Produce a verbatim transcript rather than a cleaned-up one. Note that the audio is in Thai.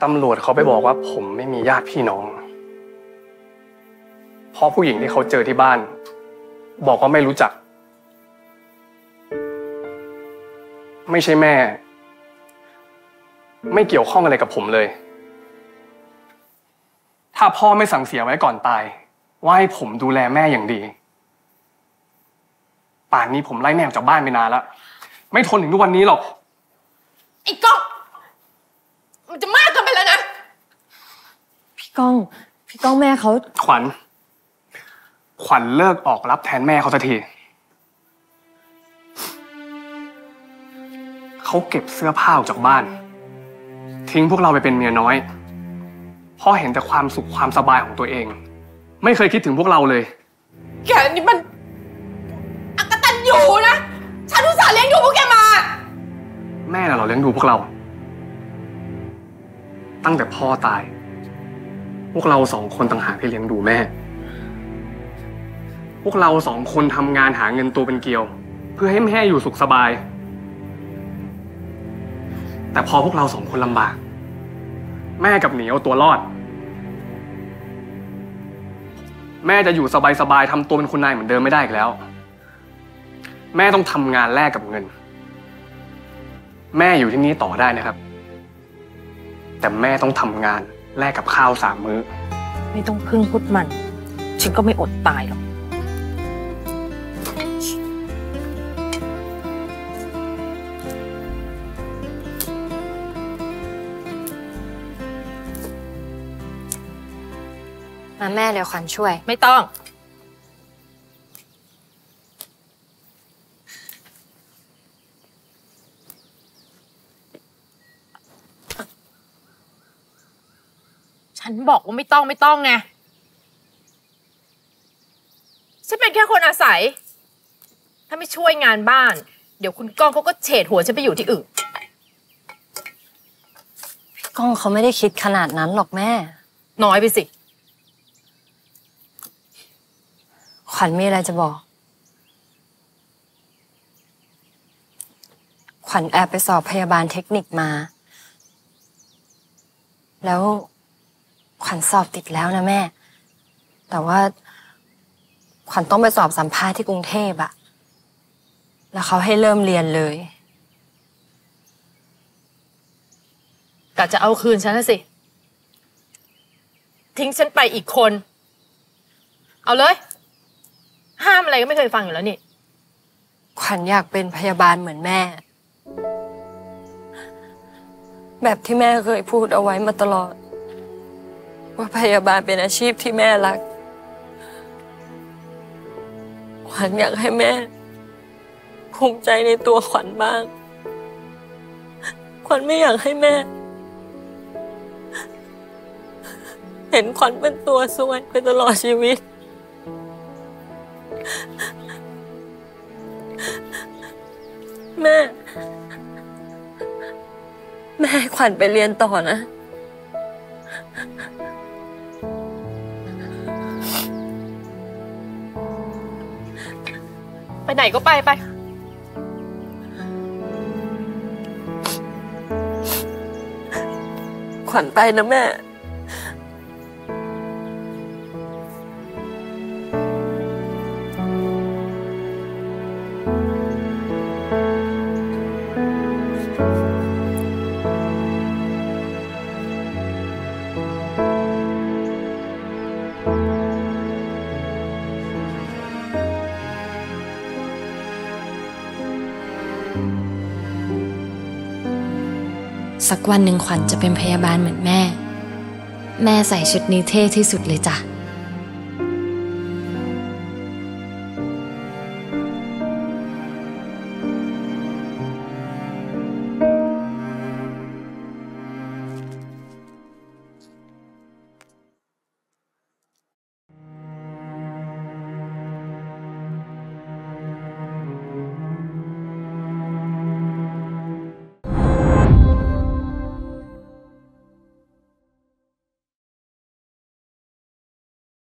ตำรวจเขาไปบอกว่าผมไม่มีญาติพี่น้องเพราะผู้หญิงที่เขาเจอที่บ้านบอกว่าไม่รู้จักไม่ใช่แม่ไม่เกี่ยวข้องอะไรกับผมเลยถ้าพ่อไม่สั่งเสียไว้ก่อนตายว่าให้ผมดูแลแม่อย่างดีป่านนี้ผมไล่แม่ออกจากบ้านไปนานแล้วไม่ทนถึงทุกวันนี้หรอกไอ้ก้องมันจะมากเกินไปแล้วนะพี่ก้องพี่ก้องแม่เขาขวัญขวัญเลิกออกรับแทนแม่เขาสักทีเขาเก็บเสื้อผ้าออกจากบ้านทิ้งพวกเราไปเป็นเมียน้อยพ่อเห็นแต่ความสุขความสบายของตัวเองไม่เคยคิดถึงพวกเราเลยแกนี่มันอักตันอยู่นะฉันอุตส่าห์เลี้ยงดูพวกแกมาแม่น่ะเราเลี้ยงดูพวกเราตั้งแต่พ่อตายพวกเราสองคนต่างหากที่เลี้ยงดูแม่พวกเราสองคนทำงานหาเงินตัวเป็นเกลียวเพื่อให้แม่อยู่สุขสบายแต่พอพวกเราสองคนลำบากแม่กับหนีเอาตัวรอดแม่จะอยู่สบายๆทำตัวเป็นคุณนายเหมือนเดิมไม่ได้อีกแล้วแม่ต้องทำงานแลกกับเงินแม่อยู่ที่นี่ต่อได้นะครับแต่แม่ต้องทำงานแลกกับข้าวสามมื้อไม่ต้องพึ่งพุทธมันฉันก็ไม่อดตายหรอกมาแม่เดี๋ยวขวัญช่วยไม่ต้องฉันบอกว่าไม่ต้องไม่ต้องไงฉันเป็นแค่คนอาศัยถ้าไม่ช่วยงานบ้านเดี๋ยวคุณก้องเขาก็เฉดหัวฉันไปอยู่ที่อื่นพี่ก้องเขาไม่ได้คิดขนาดนั้นหรอกแม่น้อยไปสิขวัญมีอะไรจะบอกขวัญแอบไปสอบพยาบาลเทคนิคมาแล้วขวัญสอบติดแล้วนะแม่แต่ว่าขวัญต้องไปสอบสัมภาษณ์ที่กรุงเทพอะแล้วเขาให้เริ่มเรียนเลยกะจะเอาคืนฉันนะสิทิ้งฉันไปอีกคนเอาเลยห้ามอะไรก็ไม่เคยฟังอยู่แล้วนี่ขวัญอยากเป็นพยาบาลเหมือนแม่แบบที่แม่เคยพูดเอาไว้มาตลอดว่าพยาบาลเป็นอาชีพที่แม่รักขวัญอยากให้แม่ภูมิใจในตัวขวัญบ้างขวัญไม่อยากให้แม่เห็นขวัญเป็นตัวซวยไปตลอดชีวิตแม่แม่ให้ขวัญไปเรียนต่อนะไปไหนก็ไปไปขวัญไปนะแม่สักวันหนึ่งขวัญจะเป็นพยาบาลเหมือนแม่แม่ใส่ชุดนี้เท่ที่สุดเลยจ้ะ